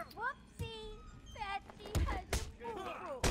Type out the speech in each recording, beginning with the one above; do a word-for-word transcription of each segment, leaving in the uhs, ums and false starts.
Whoopsie! Betsy has a boo-boo.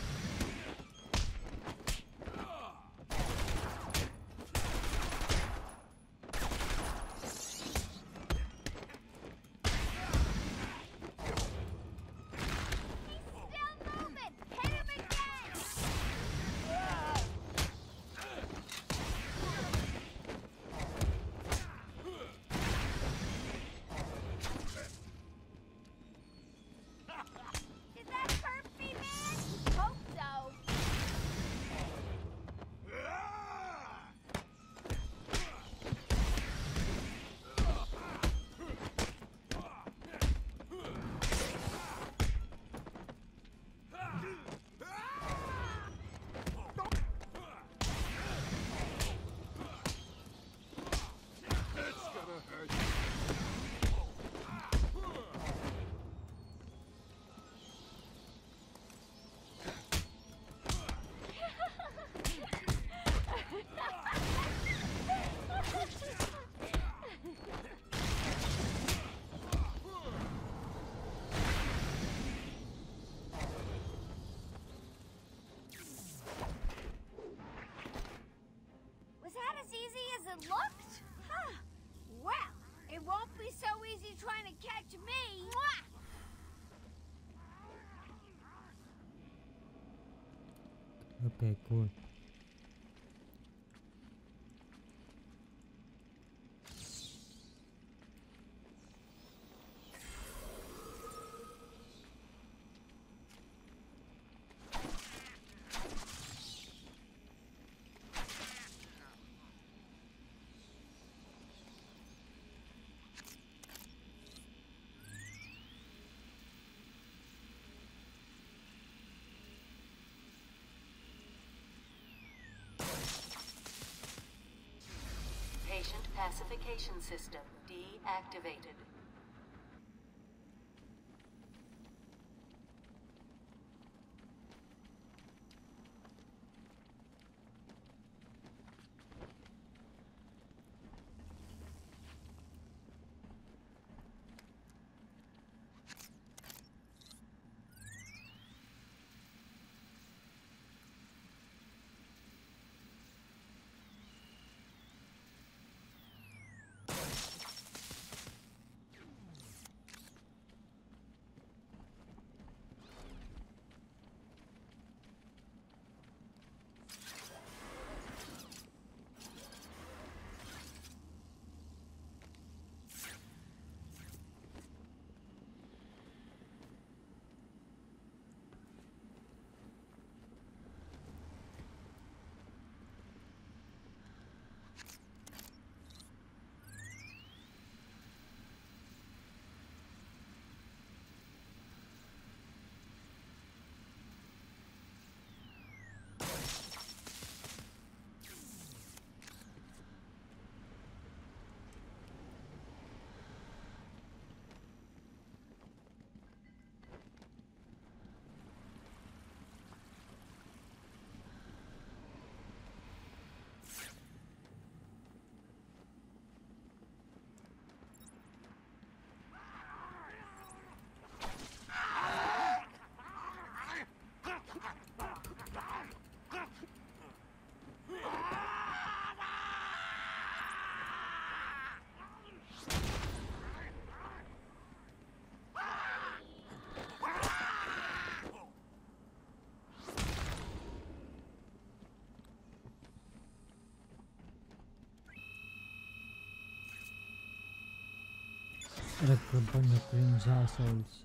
Was that as easy as it looked? Huh. Well, it won't be so easy trying to catch me. Mwah! Okay, cool. Patient pacification system deactivated. Rekrutbanyak cringe assholes.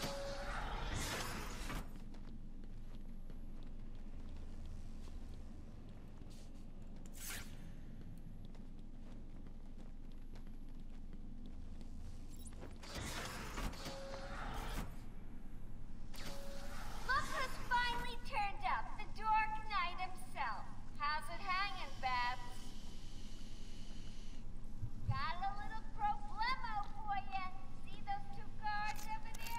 Look who's finally turned up, the Dark Knight himself. How's it hanging, Babs? Got a little problemo for you. See those two guards over there?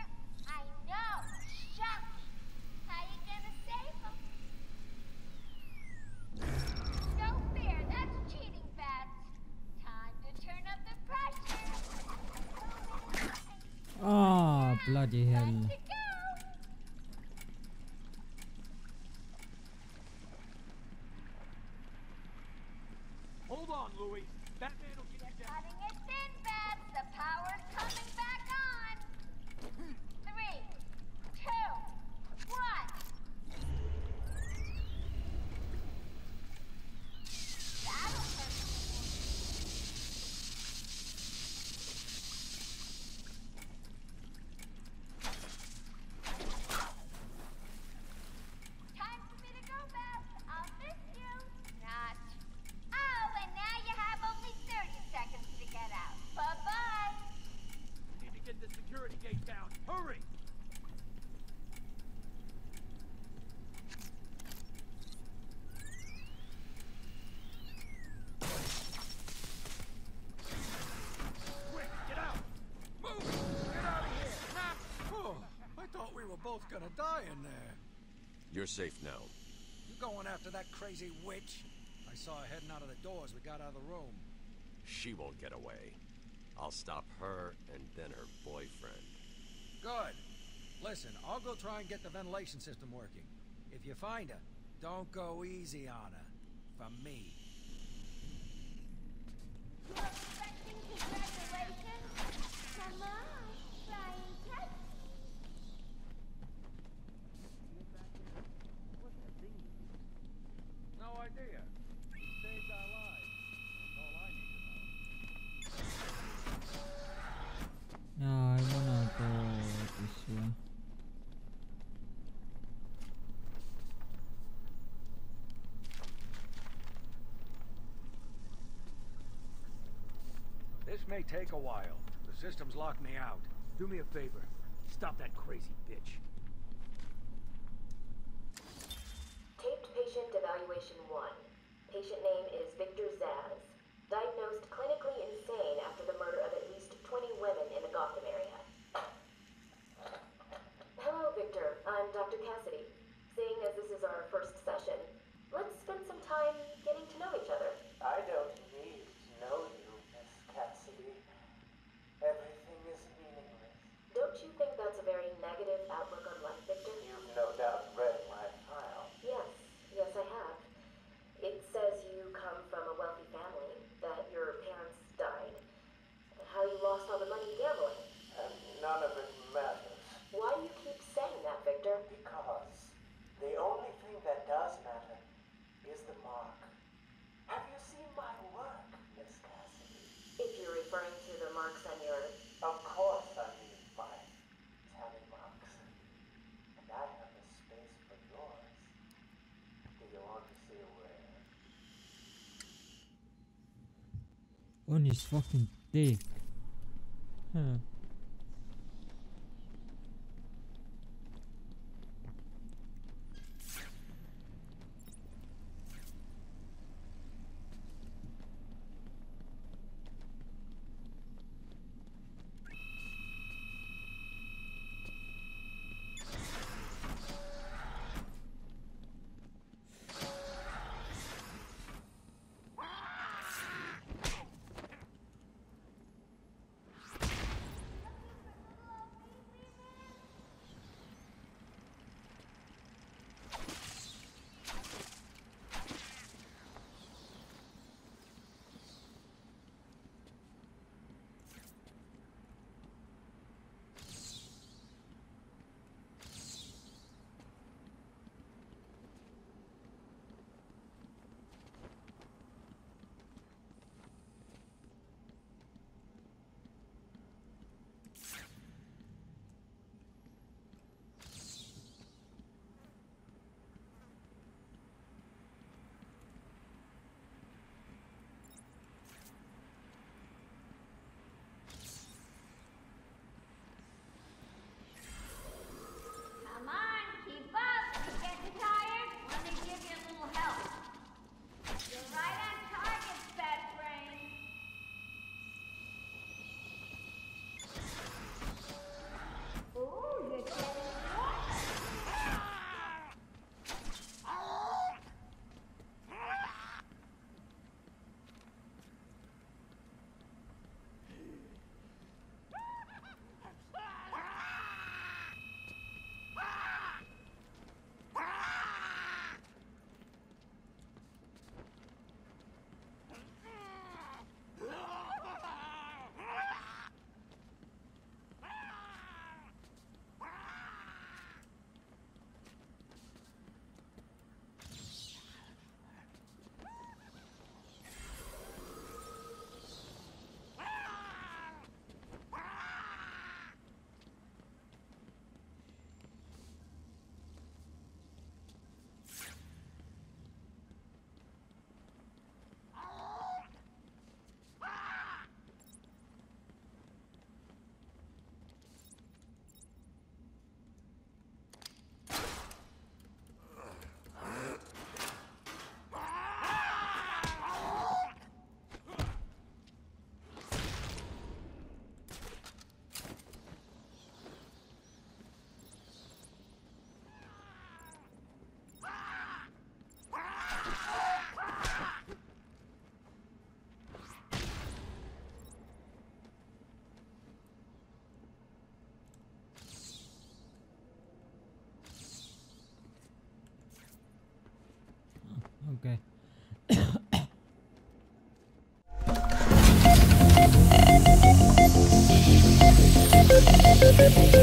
Bloody hell. To go. Hold on, Louis. Batman will get you down. Cutting it thin, Babs. The power's coming back on. Three, two, one. That'll hurt. Time for me to go, Babs. I'll miss you. Not. Oh, and now you have only thirty seconds to get out. Bye-bye. Need to get the security gate down. Hurry! Quick, get out! Move! Get out of here! Oh, I thought we were both gonna die in there. You're safe now. You going after that crazy witch? I saw her heading out of the door as we got out of the room. She won't get away. I'll stop her and then her boyfriend. Good. Listen, I'll go try and get the ventilation system working. If you find her, don't go easy on her. From me. You expecting congratulations? Come on, try and catch. No idea. Saved our lives. That's all I need to know. Yeah, I wanna go this way. This may take a while. The system's locked me out. Do me a favor. Stop that crazy bitch. Taped patient evaluation one. Patient name is Victor Zaz. Diagnosed clinically insane after the murder of at least twenty women in the Gotham area. Hello, Victor. I'm Doctor Cassidy. Seeing as this is our first session, let's spend some time getting to know each other. I don't need to know you, Miss Cassidy. Everything is meaningless. Don't you think that's a very negative outlook on life, Victor? You've no doubt read my file. Yes, yes I have. It says you come from a wealthy family, that your parents died, how you lost all the money gambling. And none of it matters. Why do you keep saying that, Victor? Because the only thing that does matter is the mark. Have you seen my work, Miss Cassidy? If you're referring to the marks on your... Of course I mean my tally marks. And I have a space for yours. Do you want to see where? On his fucking dick. Huh. Bye.